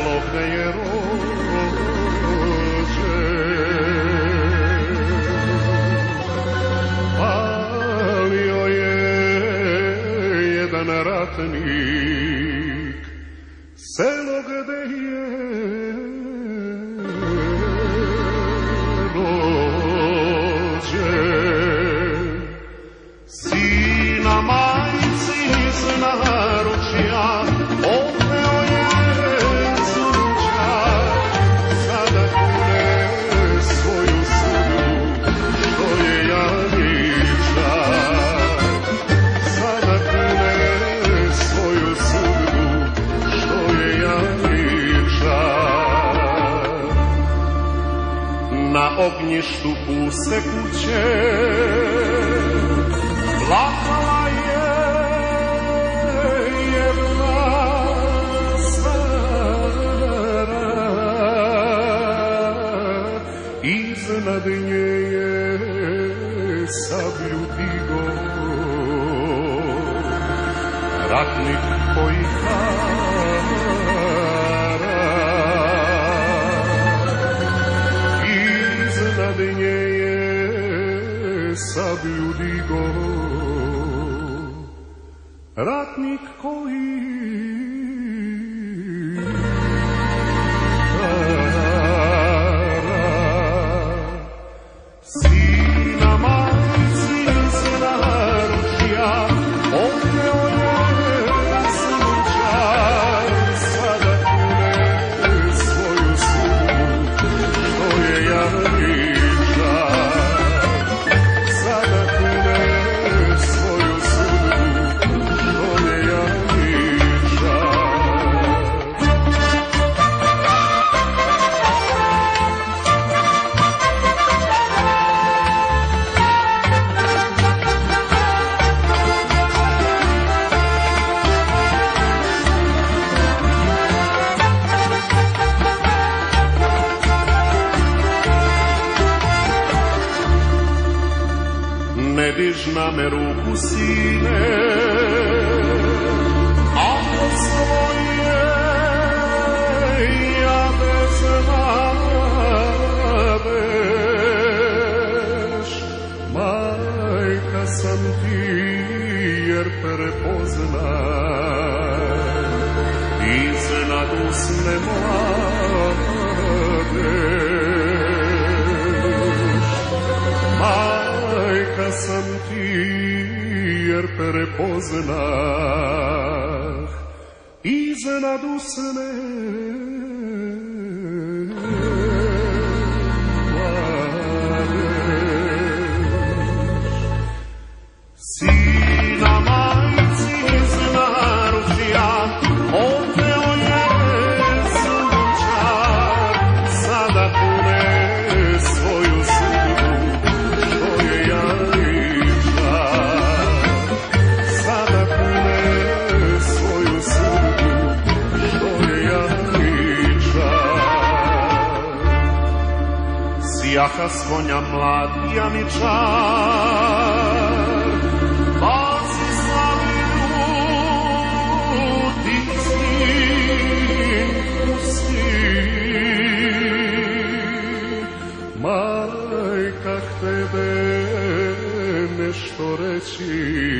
selo gde je rođen. Palio je jedan ratnik selo gde je rođen. Sina majci iz naručja odneo je sunčar, sada kune svoju sudbu, što je janičar. Sada kune svoju sudbu, što je janičar. Na ognjištu puste kuće plakala je jedna stara, iznad nje je sablju digo ratnik koji hara. Iznad nje je sablju digo ratnik koji hara. Sina majci iz naručja odneo je sunčar, sada kune svoju sudbu, što je janičar. Sada kune svoju sudbu, što je janičar. Ne diž na me ruku, sine, ako svoje ja bez nadeš. Majka sam ti jer prepoznam iznad usne mladeš. Majka sam ti jer prepoznah iznad usne mladeš. Sina majci iz naručja odneo je sunčar, sada kune svoju sudbu, što je janičar. Sada kune svoju sudbu, što je janičar. Sjaha s konja mlad janičar, baci slavinu ti sin pusti. Majka htebe nešto reći,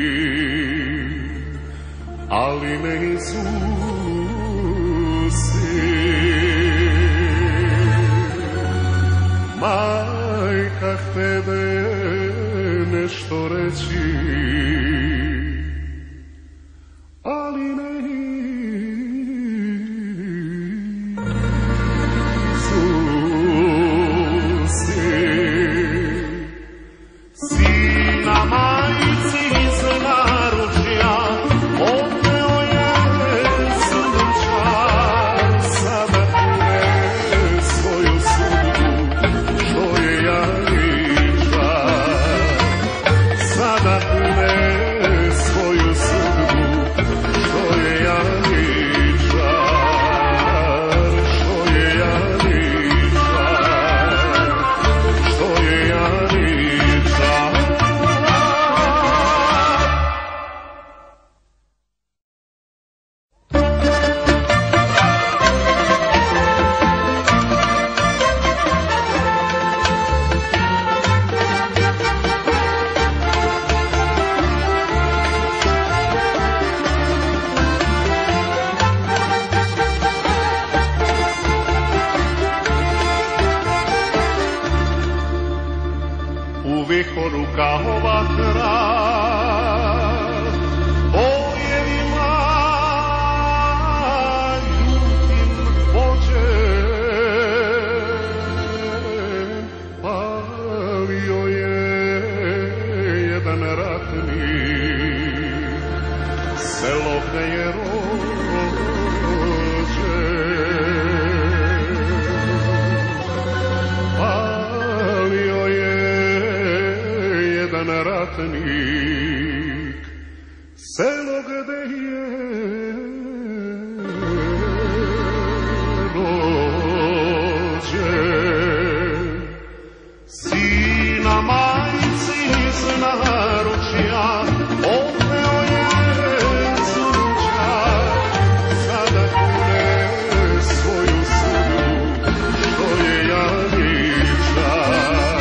ali ne izusi. Majka htebe nešto reći, ali ne izusi. Sina majci iz naručja odneo je sunčar, sada kune svoju sudbu, što je janičar. Sada poruka ova kralj, bojevima ljutim vođen, palio je jedan ratnik, selo gde je ratnik, selo gde je rođen. Sina majci iz naručja odveo je sunčar, sada kune svoju sudbu, što je Janjičar.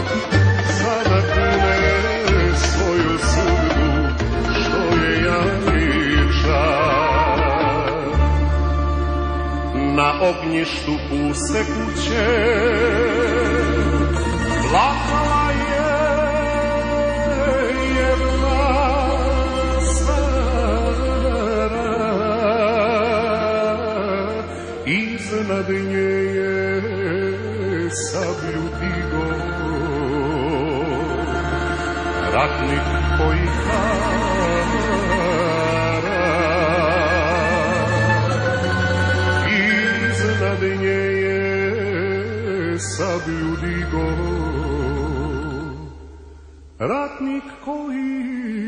Na ognjištu puste kuće plakala je jedna stara, iznad nje je sablju digo ratnik koji sablju digo, ratnik koji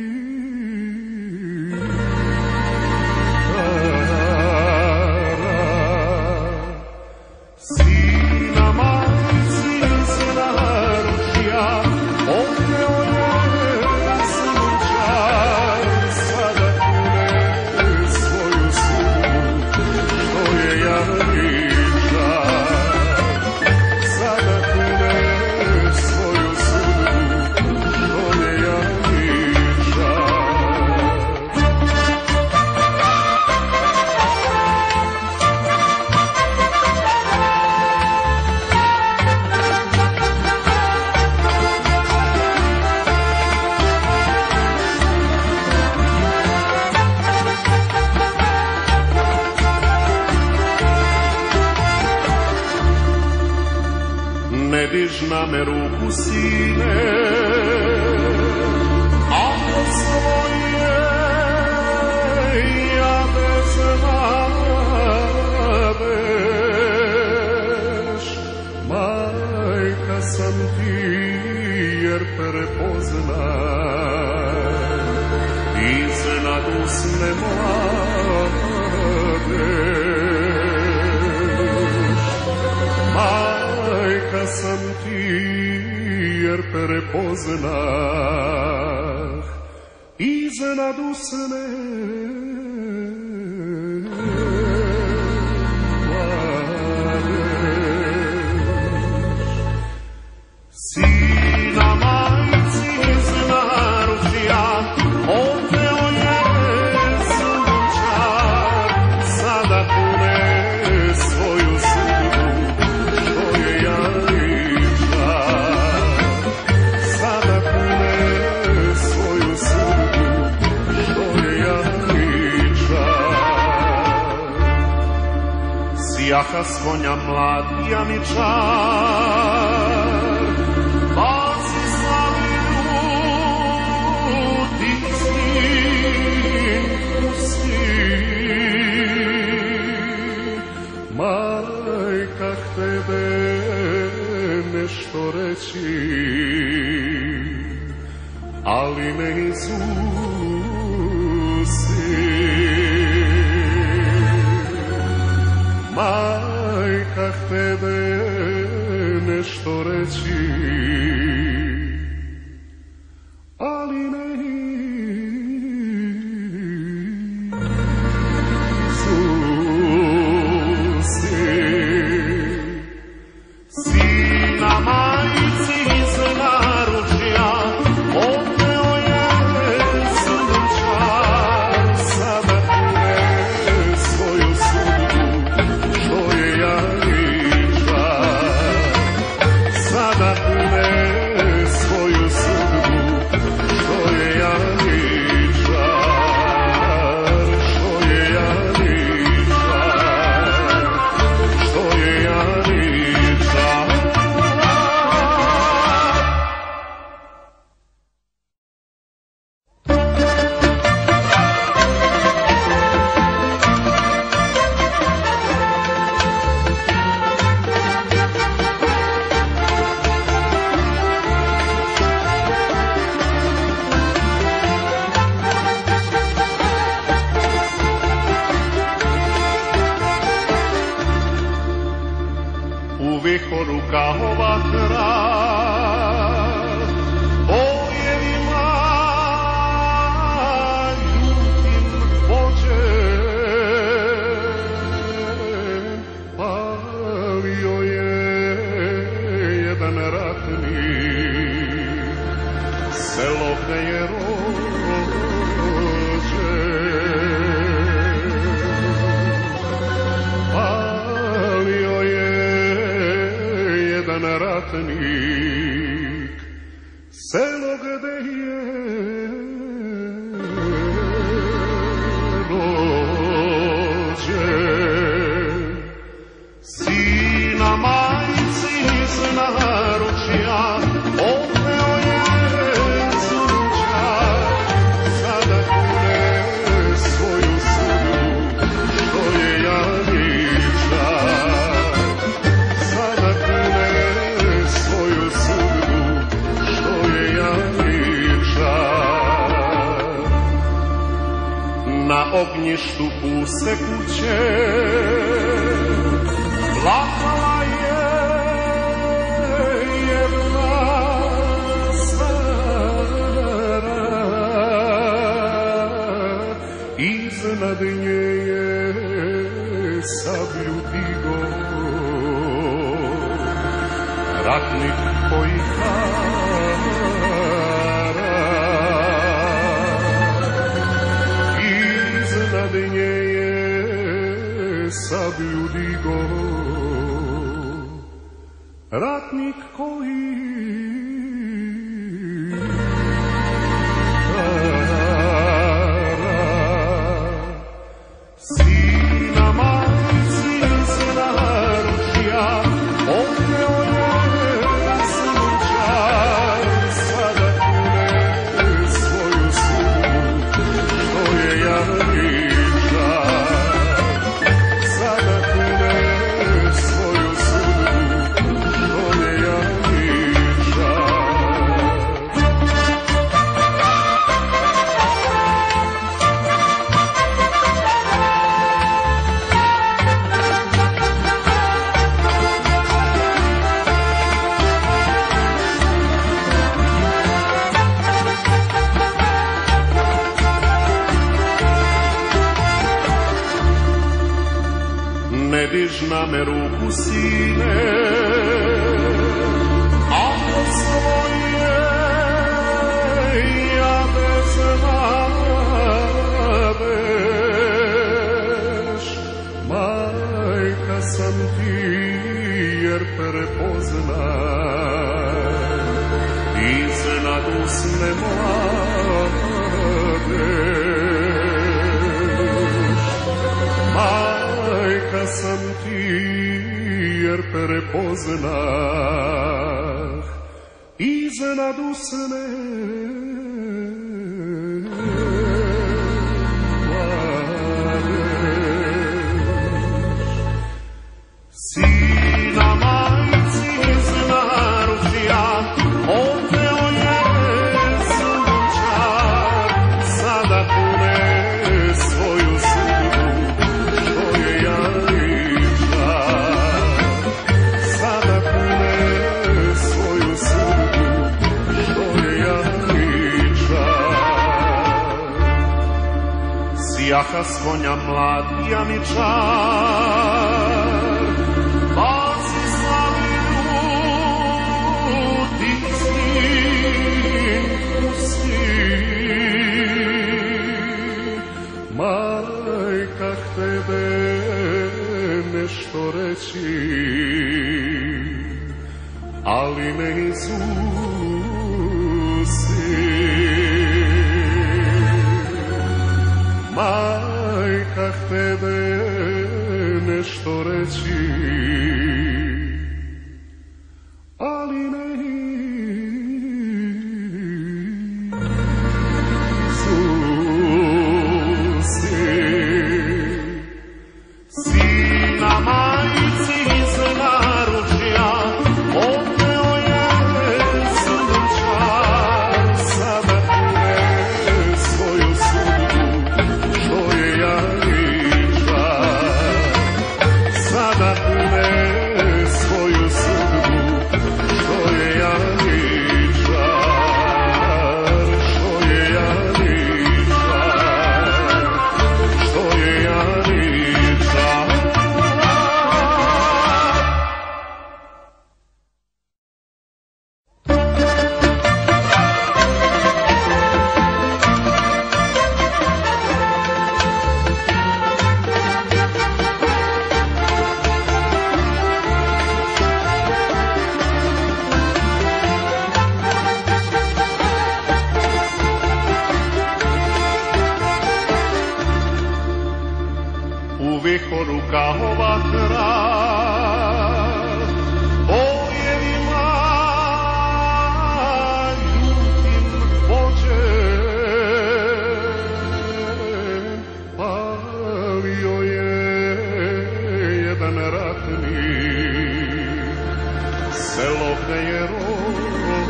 sina majci iz naručja odveo je sunčar, sada kune svoju sudbu, što je Janjičar. Ne diž na me ruku, sine, ako svoje ja bez nadeš. Majka sam ti jer prepoznam iznad usne mladeš. Majka sam ti jer prepoznah iznad usne mladeš. Sina majci iz naručja odveo je sunčar, sada kune svoju sudbu, što je Janjičar. Sada kune svoju sudbu, što je Janjičar. Sjaha s konja mlad Janjičar, baci slavi ljuti sin pusti. Majka htebe nešto reći, ali ne izusi. Majka htebe nešto reći, ali ne izusi. Sina majci iz naručja odveo je sunčar, sada kune svoju sudbu, što je Janjičar. Sada kune vihoru kao vatra, bojevima ljutim vođen, palio je jedan ratnik, selo gde je ratnik, selo gde je rođen. Sina majci iz naručja odveo je sunčar, sada kune svoju sudbu, što je Janičar. Na ognjištu puste kuće plakala je jedna stara, iznad nje je sablju digo ratnik koji sablju digo, ratnik koji sina majci iz naručja odveo je sunčar, sada kune svoju sudbu, što je Janičar. Ne diž na me ruku, sine, ako svoje ja bez nadeš. Majka sam ti jer prepoznam iznad usne mladeš. Majka sam ti jer prepoznah iznad usne mladeš. Sina majci iz naručja odveo je sunčar, sada kune svoju sudbu, što je Janičar. Sada kune svoju sudbu, što je Janičar. Sjaha s konja mlad Janičar, baci slavi ljuti sin pusti. Majka htebe nešto reći, ali ne izusi. Majka htebe nešto reći, ali ne izusi. Sina majci iz naručja odveo je sunčar, sada kune svoju sudbu, što je Janičar. Sada kune gde je rođen.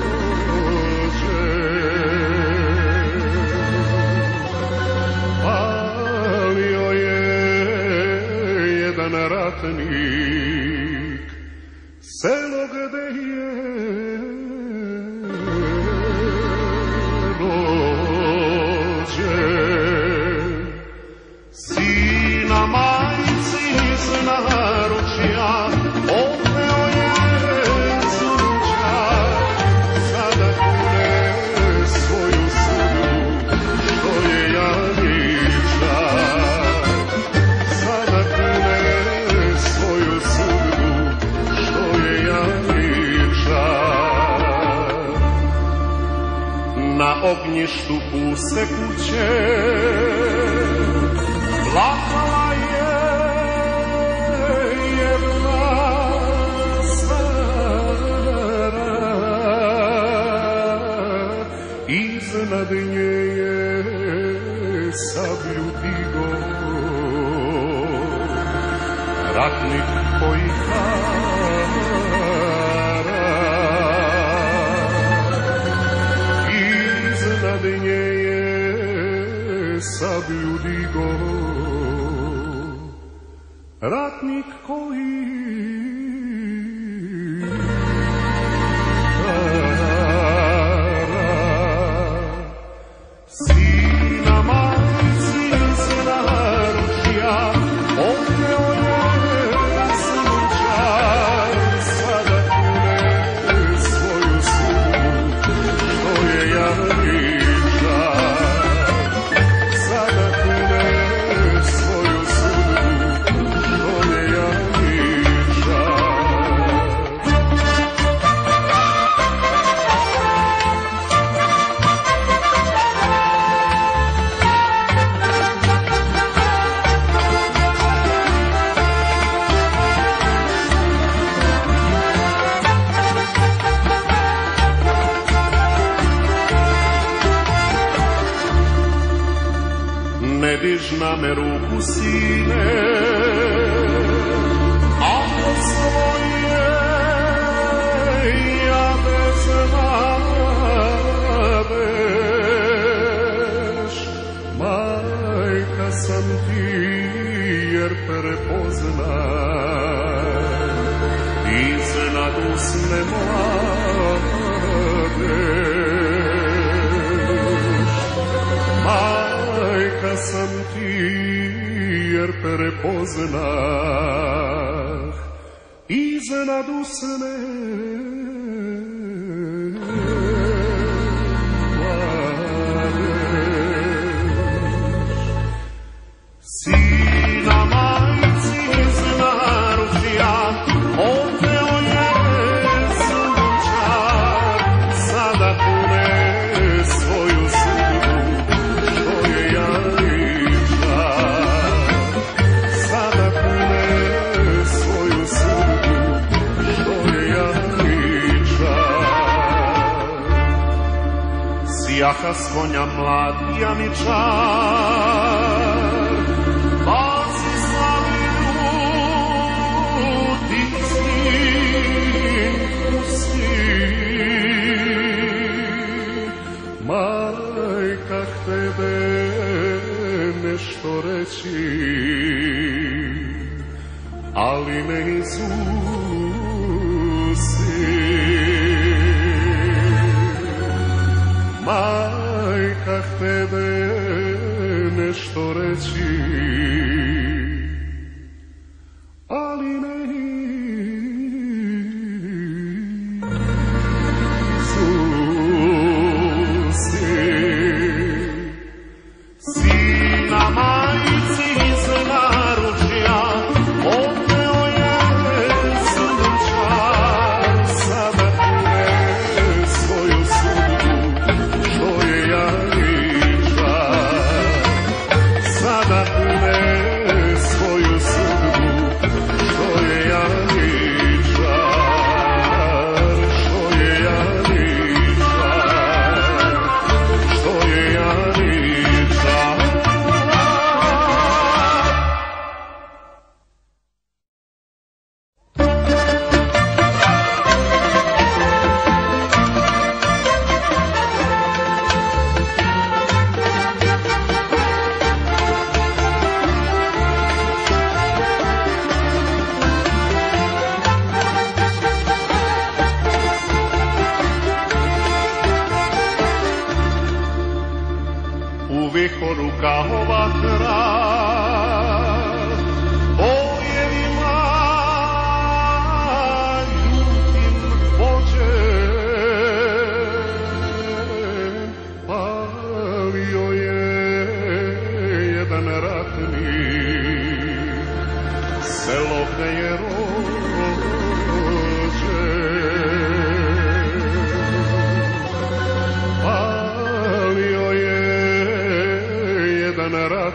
Palio je jedan ratnik selo gde je rođen. Sina majci iz naručja odveo je sunčar, sada kune svoju sudbu, što je Janičar. Sada kune svoju sudbu, što je Janičar. Na ognjištu puste kuće plakala je jedna stara, iznad nje je sablju digo ratnik koji hara. Iznad nje je sablju digo ratnik koji hara. Sina majci iz naručja odveo je sunčar, sada kune svoju sudbu, što je Janičar. Sada kune svoju sudbu, što je Janičar. Ne diž na me ruku, sine, ako svoje ja bez nadeš. Majka sam ti jer prepoznam iznad usne mladeš. Majka sam ti jer prepoznah iznad usne mladeš. Sina majci iz naručja odveo je sunčar, sada kune svoju sudbu, što je Janičar. Sada kune svoju sudbu, što je Janičar. Sjaha s konja mlad Janičar, baci slavinu ti sin pusti. Majka htebe nešto reći, ali ne izusi. Majka htebe nešto reći, ali ne izusi. Sina majci iz naručja odveo je sunčar, sada kune svoju sudbu, što je Janičar. Sada kune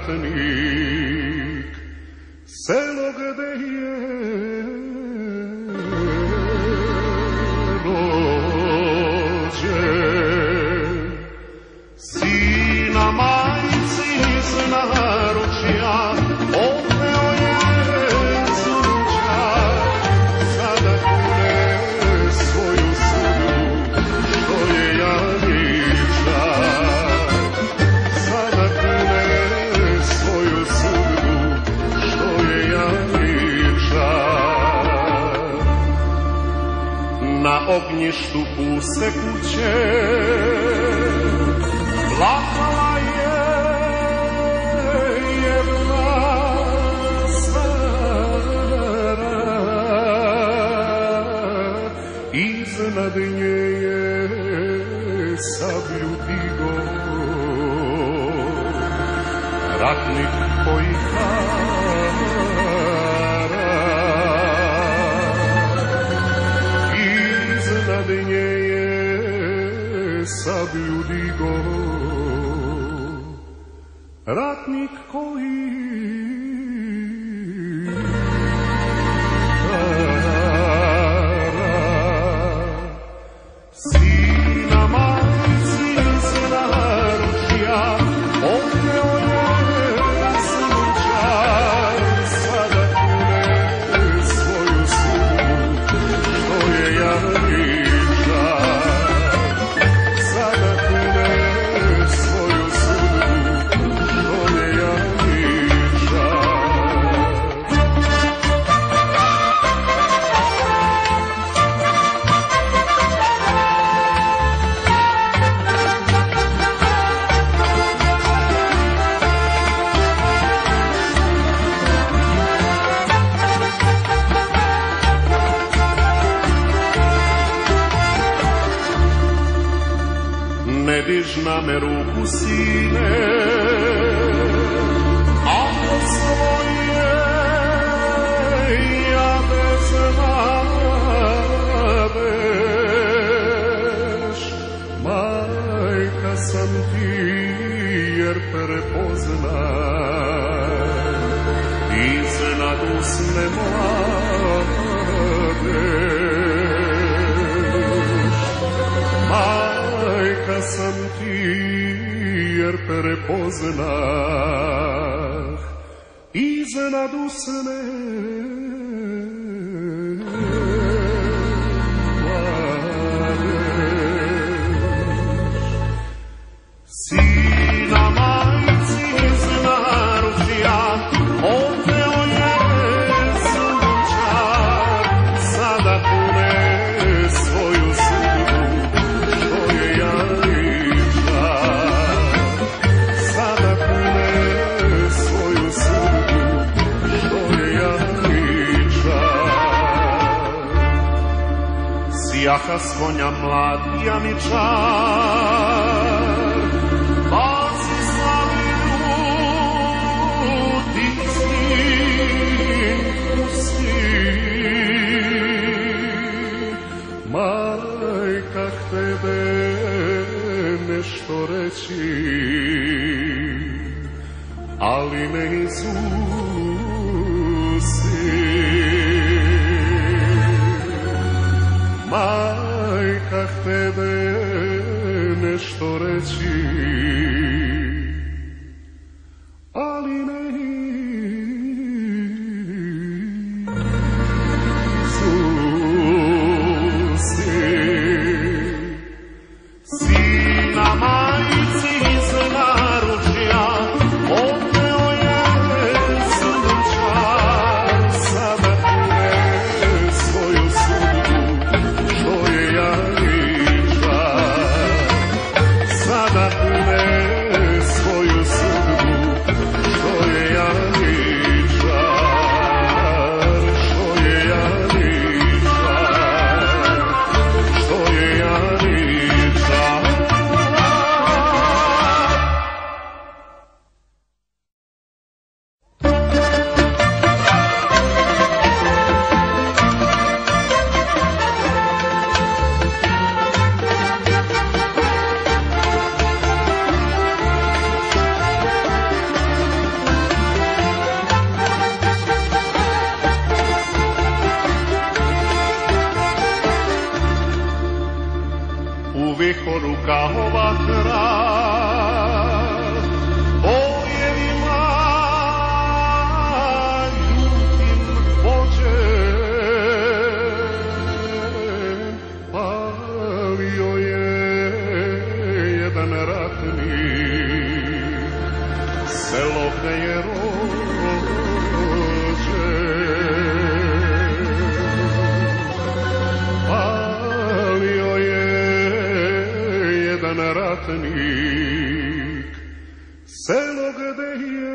ratnik, selo gde je rođen. Sina majci iz naručja odneo je sunčar, sada kune svoju sudbu, što je Janičar. Sada kune svoju sudbu, što je Janičar. Na ognjištu puste kuće plakala je jedna stara, iznad nje je sablju digo ratnik koji hara, iznad nje je sablju digo ratnik koji hara. Sina majci iz naručja odneo je sunčar, sada kune svoju sudbu, što je Janičar. Sada kune svoju sudbu, što je Janičar. Ne diž na me ruku, sine, ako svoje ja bez nadeš. Majka sam ti jer prepoznam iznad usne mladeš. Majka sam ti jer prepoznah iznad usne mladeš. Sina majci iz naručja odneo je sunčar, sada kune svoju sudbu, što je Janičar. Sada kune svoju sudbu, što je Janičar. Sjaha s konja mlad Janičar, baci slavinu tih sin pusti. Majka htebe nešto reći, ali ne izusi. Majka htebe nešto reći, ali ne izusi. Sina majci iz naručja odneo je sunčar, sada kune svoju sudbu, što je Janičar. Sada kune poruka ova kralj, bojevima ljutim vođen, palio je jedan ratnik, selo gde je ratnik, selo gde je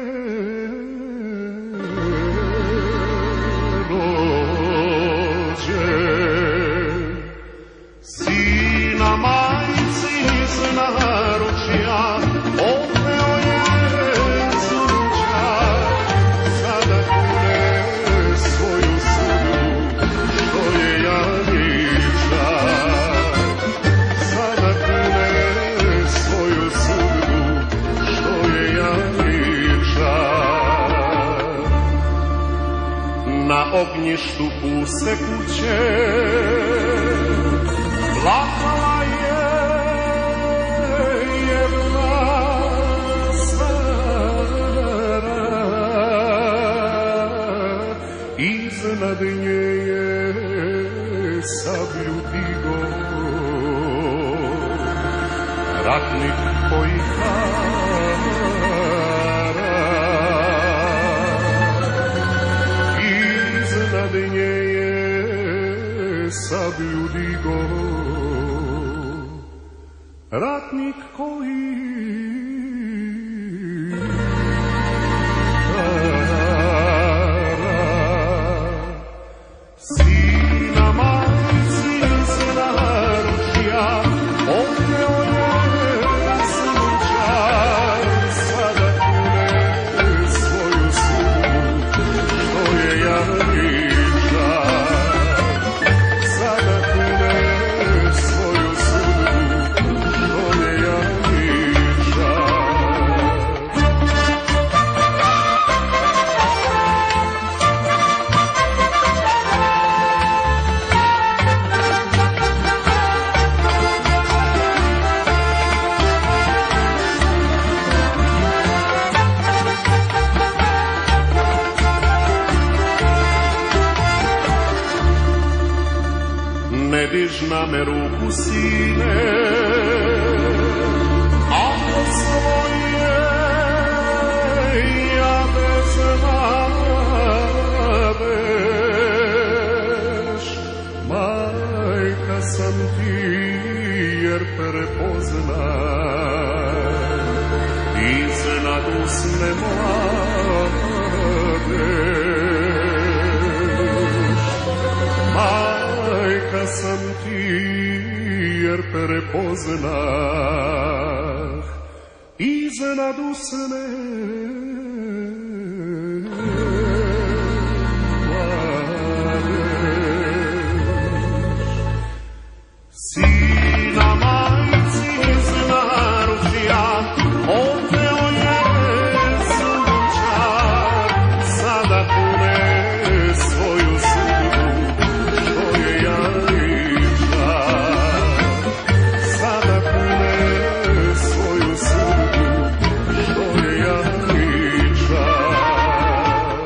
rođen. Sina majci iz naručja odneo je sunčar, sada kune svoju sudbu, što je janičar. Na ognjištu puste kuće plakala je jedna stara, iznad nje je sablju digo ratnik koji sablju digo, ratnik koji sina majci iz naručja odneo je sunčar, sada kune svoju sudbu, što je janičar. Ne diž na me ruku, sine, ako svoje ja bez nadeš. Majka sam ti jer prepoznam iznad usne mladeš. Majka sam ti jer prepoznah iznad usne mladeš. Sina majci iz naručja odneo je sunčar, sada kune svoju sudbu, što je janičar. Sada kune svoju sudbu, što je janičar.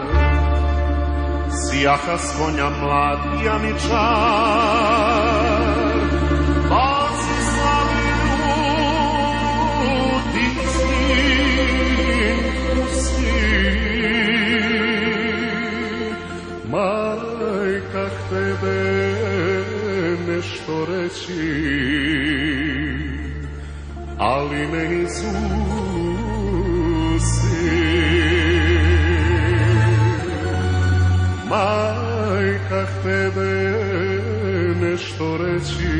Sjaha s konja mlad janičar, baci slavinu tih sin pustin. Majka htebe nešto reći, ali ne izusi. Majka htebe nešto reći,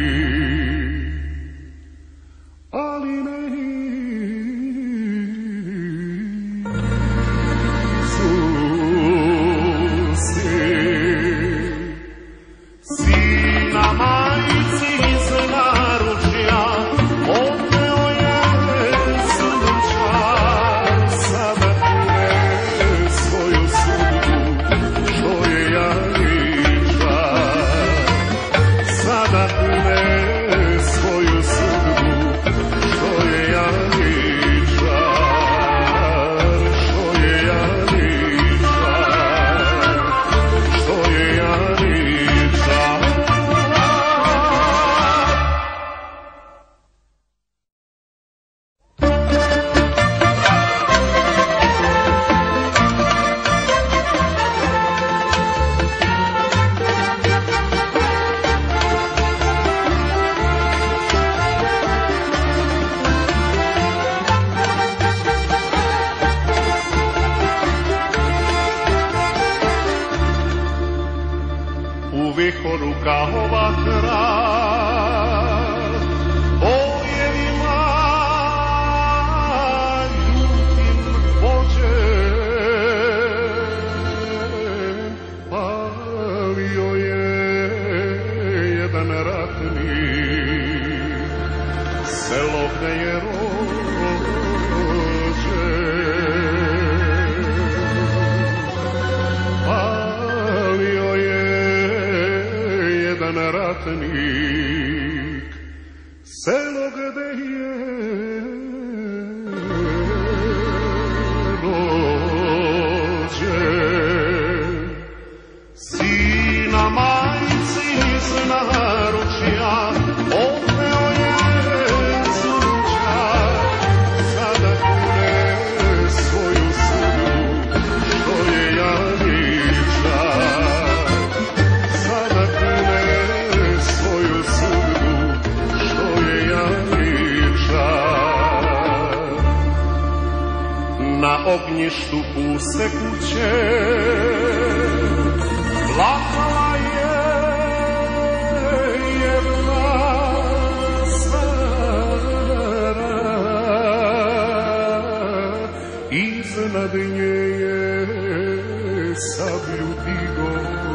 ali ne izusi. Sina majci iz naručja odneo je sunčar, sada kune svoju sudbu, što je janičar. Sada kune vihoru kao vatra, bojevima ljutim vođen, palio je jedan ratnik, selo gde je ratnik, selo gde je rođen. Sina majci iz naručja odveo je sunčar, sada kune svoju sudbu, što je janičar. Na ognjištu puste kuće plakala je jedna stara, iznad nje je sablju digo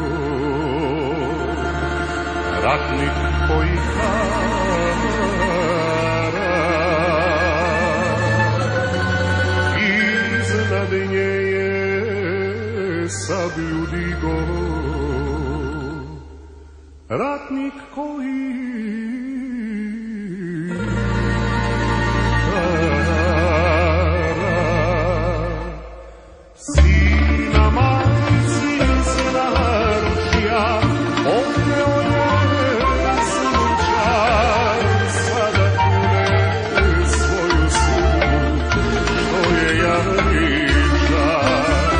ratnik koji sablju digo, ratnik koji sina majci iz naručja odveo je sunčar, sada kune svoju sudbu, što je janičar.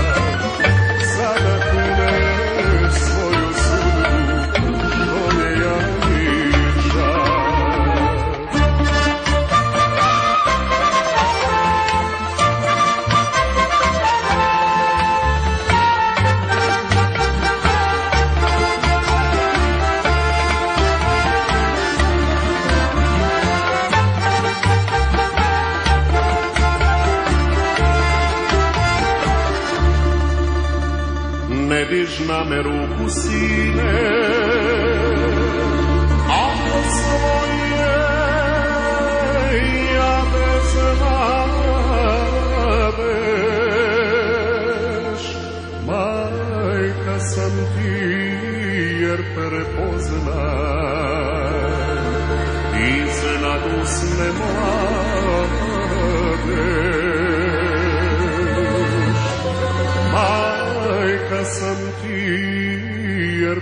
Ne diž na me ruku, sine, ako svoje ja bez nadeš. Majka sam ti jer prepoznam iznad usne mladeš. Majka sam ti jer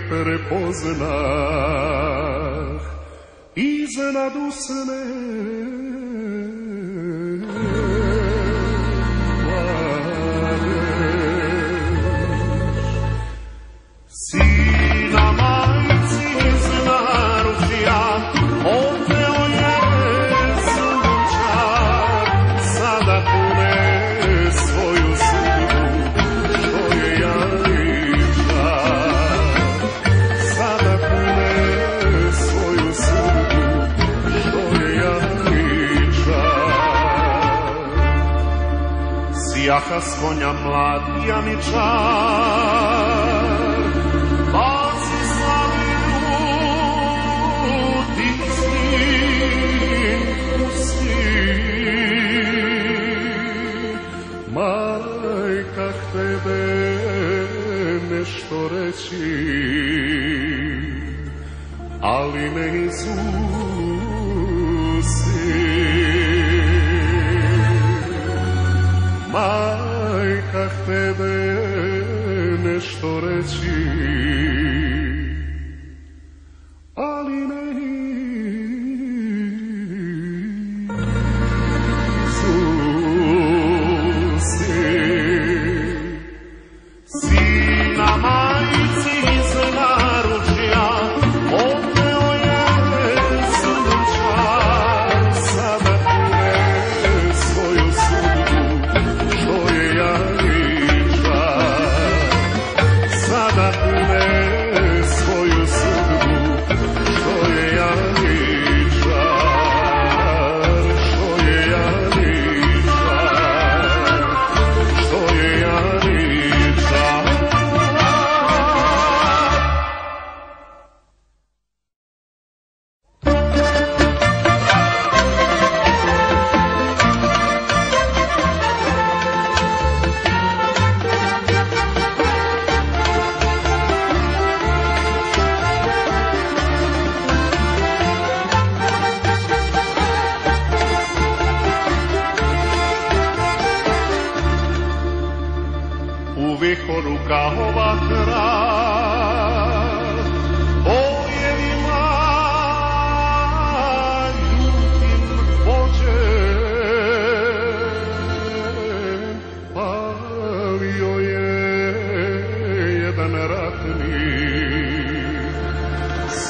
prepoznah iznad usne mladeš. Sina majci iz naručja odveo je sunčar, sada kune svoju sudbu, što je janičar. Sada kune svoju sudbu, što je janičar. Sjaha s konja mlad janičar, baci slavi ljuti sin pusti. Majka htebe nešto reći, ali ne izusi. Majka htebe nešto reći, ali ne izusi. Sina majci iz naručja odveo je sunčar, sada kune svoju sudbu, što je janičar. Sada kune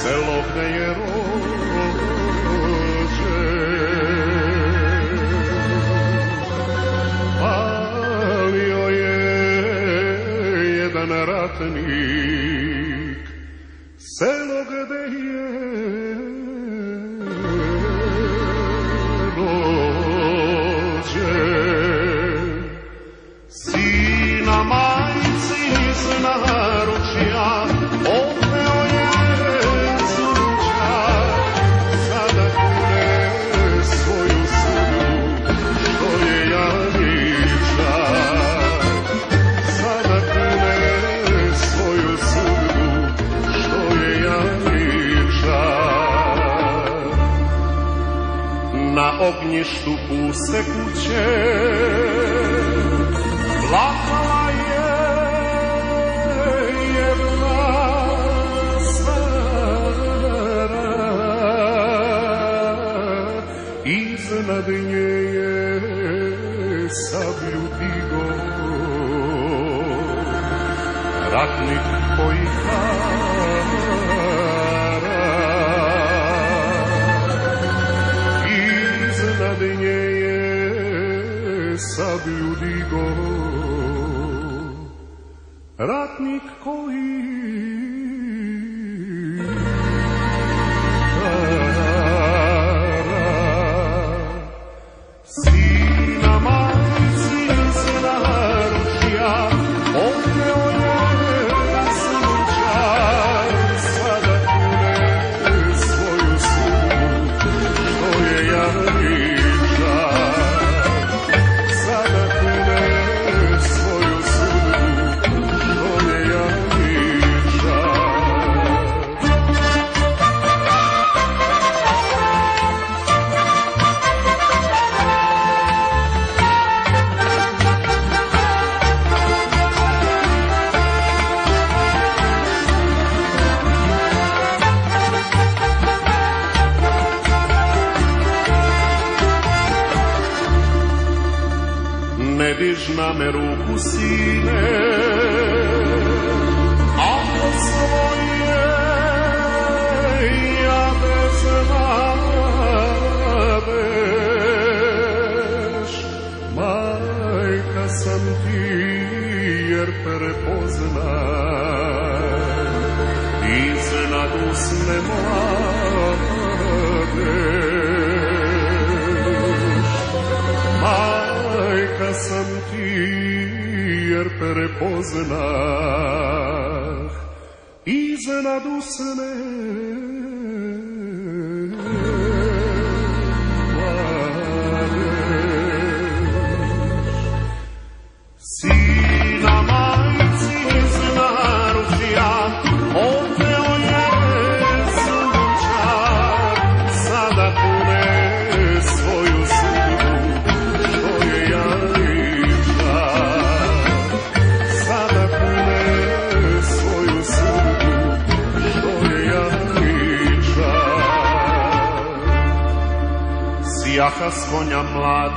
selo gde je rođen. Palio je jedan ratnik selo gde je rođen. Sina majci iz naručja odveo je sunčar, sada kune svoju sudbu, što je janičar. Sada kune svoju sudbu, što je janičar. Na ognjištu puste kuće plakala je jedna stara, iznad nje je sablju digo ratnik koji hara. Iznad nje je sablju digo ratnik koji hara. Sina majci iz naručja odveo je sunčar, sada kune svoju sudbu, što je janičar. Sada kune svoju sudbu, što je janičar. Ne diž na me ruku, sine, ako svoje ja bez nadeš. Majka sam ti jer prepoznam iznad usne mladeš. Majka sam ti jer prepoznah iznad usne mladeš. Sina majci iz naručja odveo je sunčar, sada kune svoju sudbu, što je janičar. Sada kune svoju sudbu, što je janičar. Sjaha s konja mlad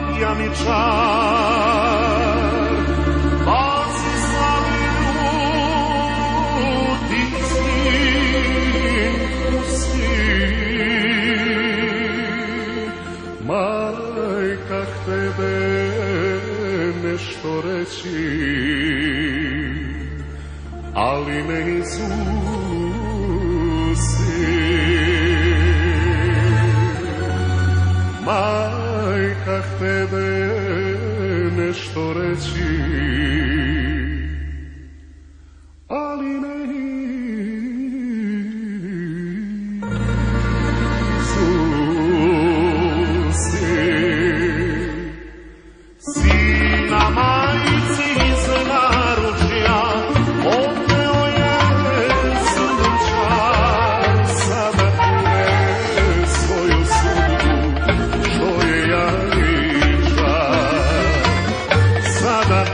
janičar, baci slavinu ti sin pusti. Majka htebe nešto reći, ali ne izusi. Majka htebe nešto reći, ali ne izusi. Sina majci iz naručja odveo je sunčar, sada kune svoju sudbu, što je janičar. Sada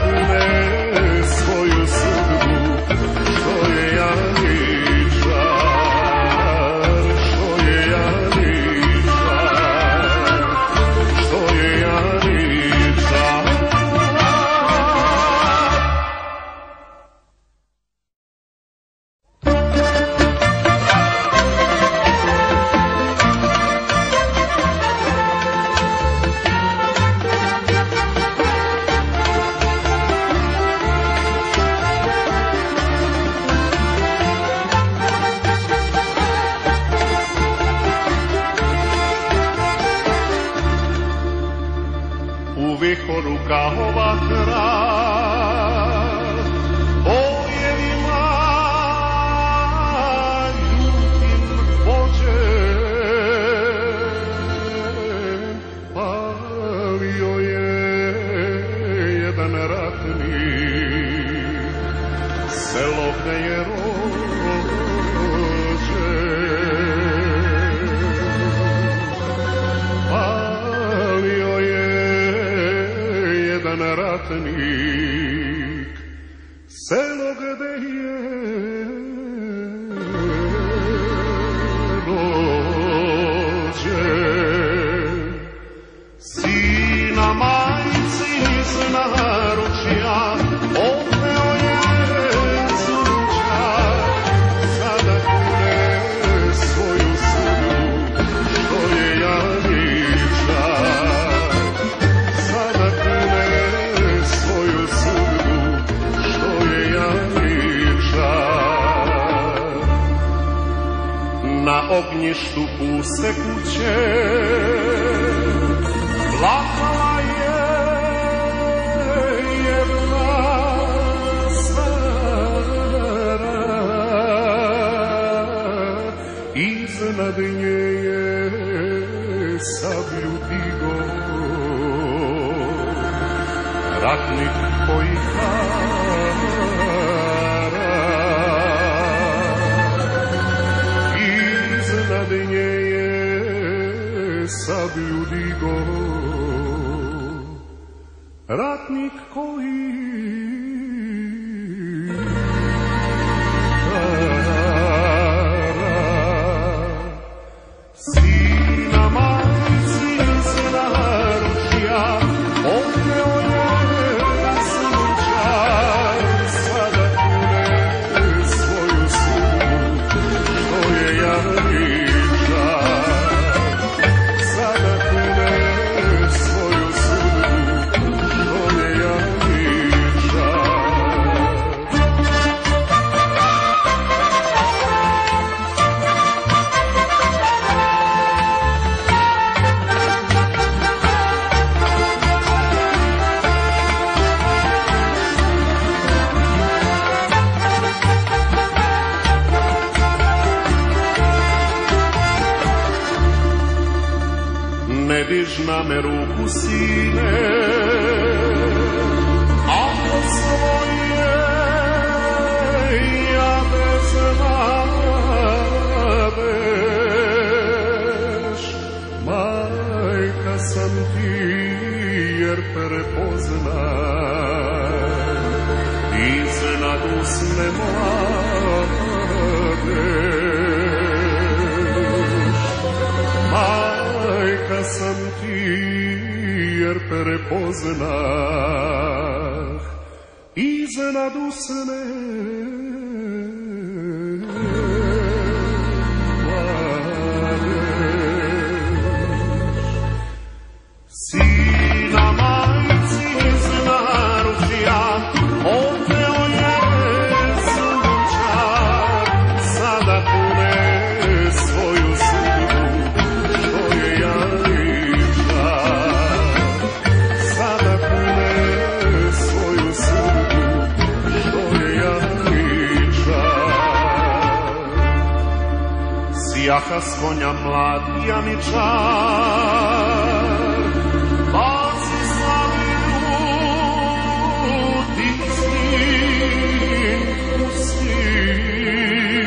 kao vatra, bojevima ljutim vođen, palio je jedan ratnik, selo gde je ratnik, selo gde je rođen. Sina majci iz naručja odveo je sunčar, sada kune svoju sudbu, što je janičar. Na ognjištu puste kuće plakala je jedna stara, iznad nje je sablju digo ratnik koji sablju digo, ratnik koji sina majci iz naručja odveo je sunčar, sada kune svoju sudbu, što je janičar. Ne diž na me ruku, sine, ako svoje ja bez nadeš. Majka sam ti jer prepoznam iznad usne mladeš. Majka sam ti jer prepoznah iznad usne mladeš. Sina majci iz naručja odveo je sunčar, sada kune svoju sudbu, što je janičar. Sada kune svoju sudbu, što je janičar. Sjaha s konja mlad janičar, baci slavi ljuti sin pusti.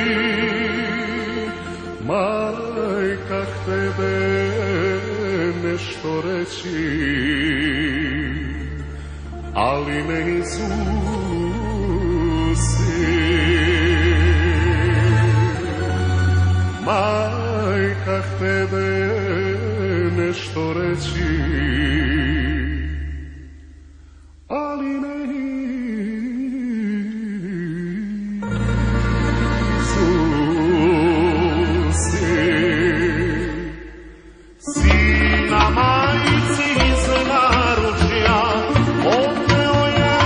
Majka htebe nešto reći, ali ne izusi. Majka htebe nešto reći, ali ne izusi. Sina majci iz naručja odveo je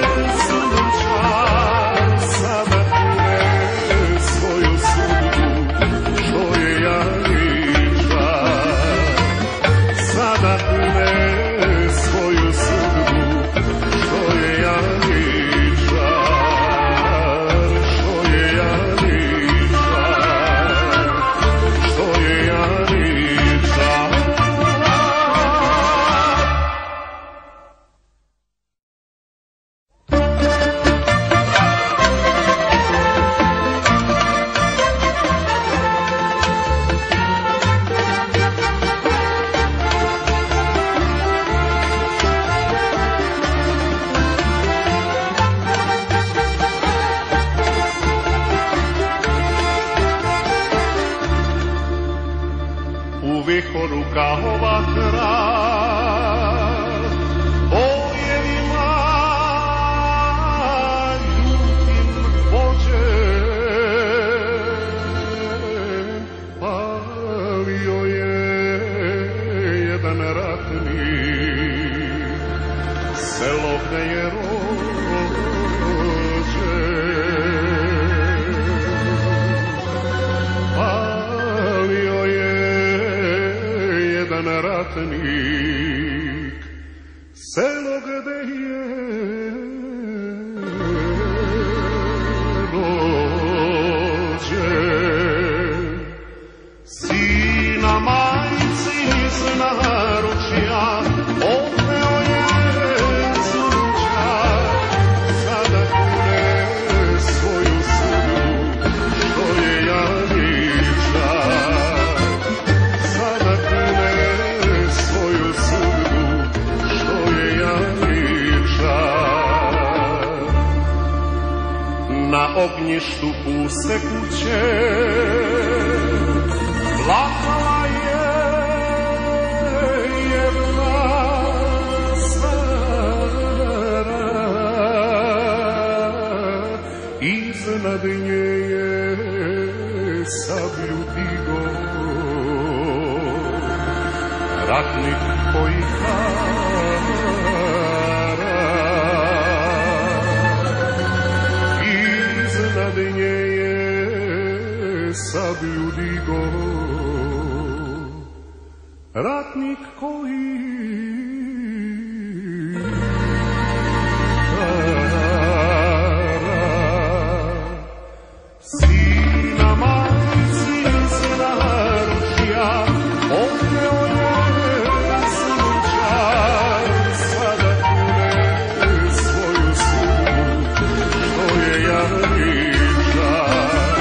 sunčar, sada kune svoju sudbu, što je janičar. Sada kune tiho ruka ova kralj, bojevima ljutim vođen, palio je jedan ratnik, selo gde je ratnik, selo gde je rođen. Sina majci iz naručja odveo je sunčar, sada kune svoju sudbu, što je janičar. Na ognjištu puste kuće plakala je jedna stara, iznad nje je sablju digo ratnik koji sablju digo, ratnik koji sina majci iz naručja odveo je sunčar, sada kune svoju sudbu, što je janičar.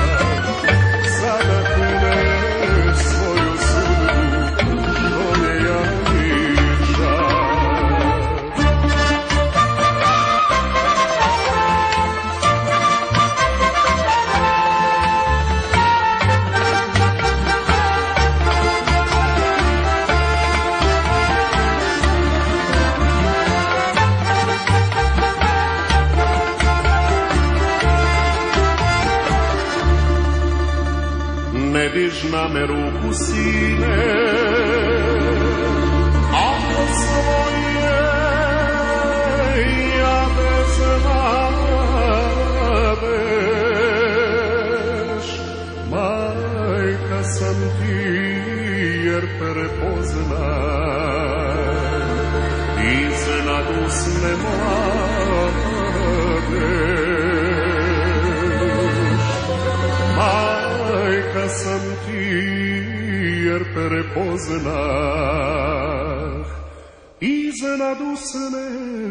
Ne diž na me ruku, sine, ako svoje ja bez nadeš. Majka sam ti jer prepoznam iznad usne mladeš. Majka sam ti jer prepoznah iznad usne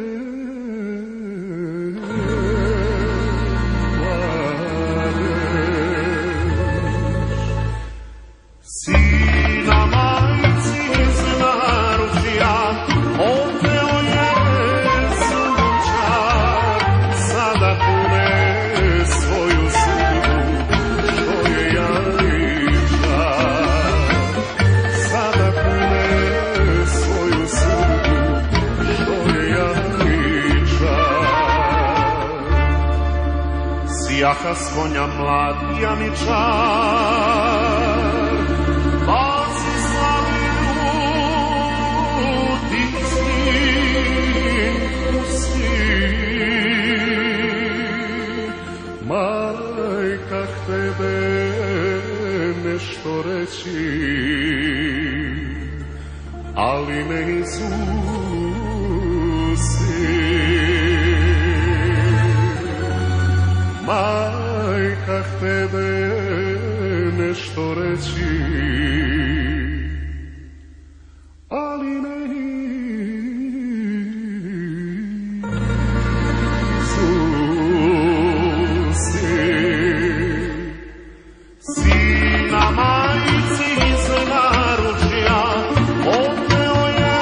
mladeš. Sina majci iz naručja odveo je sunčar, sada kune svoju sudbu, što je janičar. Sada kune svoju sudbu, što je janičar. Sjaha s konja mlad janičar, baci slavinu tih snin pustin. Majka htebe nešto reći, ali ne izusti. Majka htebe nešto reći, ali ne izusti. Sina majci iz naručja odveo je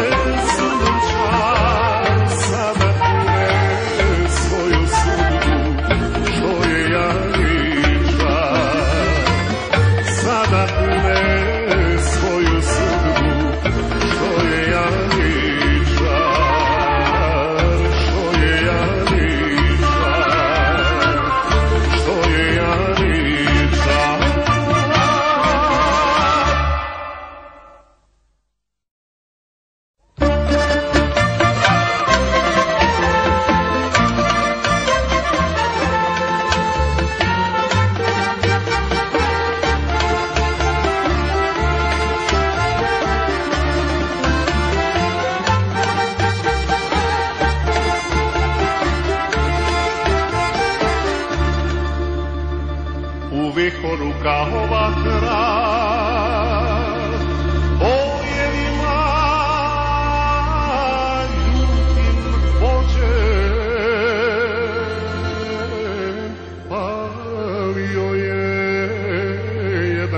sunčar, sada kune svoju sudbu, što je janičar. Sada kune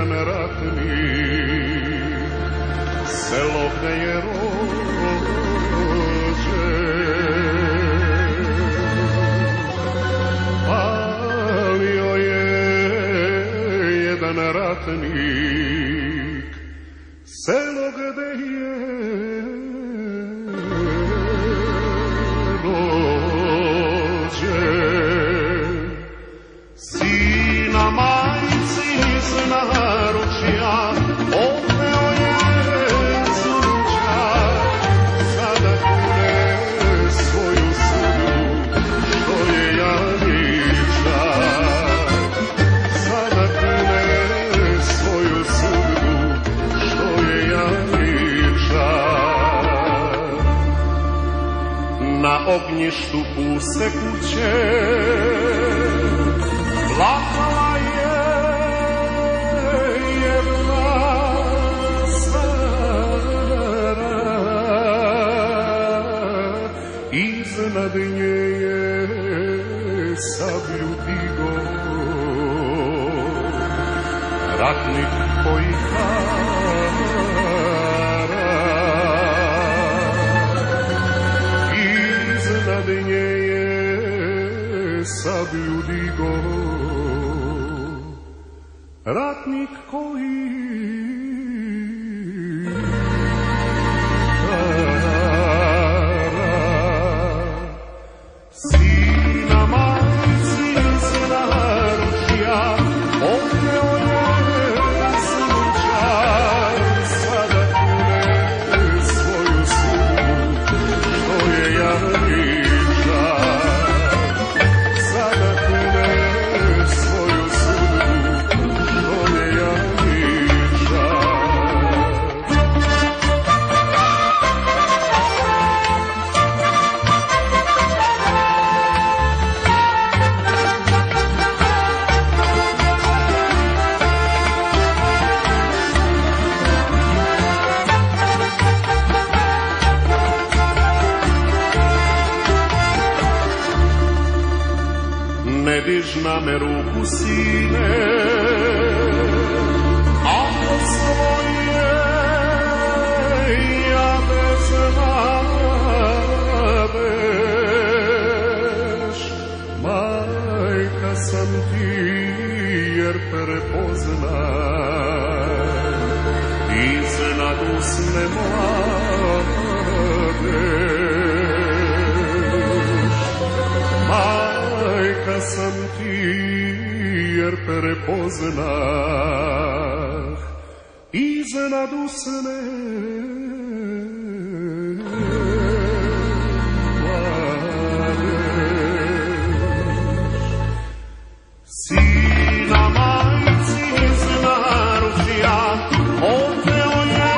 jedan ratnik, selo gde je rođen, palio je jedan ratnik, selo gde je rođen. Sina majci iz naručja odneo je sunčar, sada kune svoju sudbu, što je janičar. Sada kune svoju sudbu, što je janičar. Na ognjištu puste kuće plakala je jedna stara, iznad nje je sablju digo ratnik koji hara, iznad nje je sablju digo ratnik koji hara. Sina majci iz naručja odneo je sunčar, sada kune svoju sudbu, što je janičar. Sada kune svoju sudbu, što je janičar. Ne diž na me ruku, sine, ako svoje ja bez nadeš. Majka sam ti jer prepoznam iznad usne mladeš. Majka sam ti jer prepoznah iznad usne mladeš. Sina majci iz naručja odneo je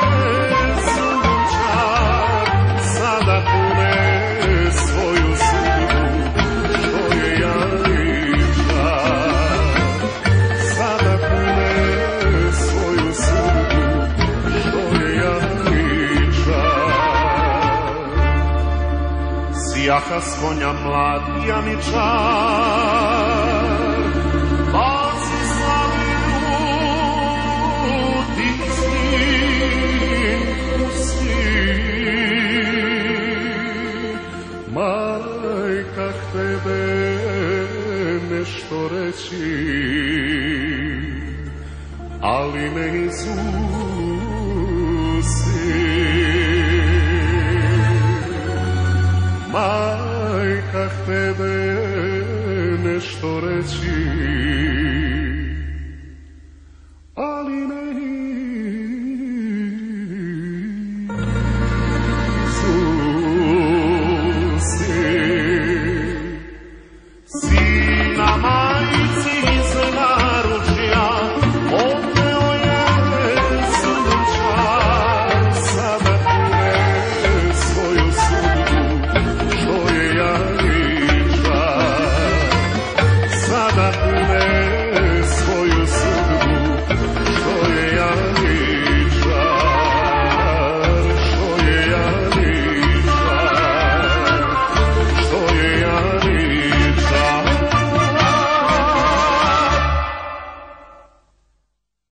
sunčar, sada kune svoju sudbu, što je janičar. Sada kune svoju sudbu, što je janičar. Sjaha s konja mlad janičar, baci slavinu tih sin pustin. Majka htebe nešto reći, ali ne izusi. Majka htebe nešto reći,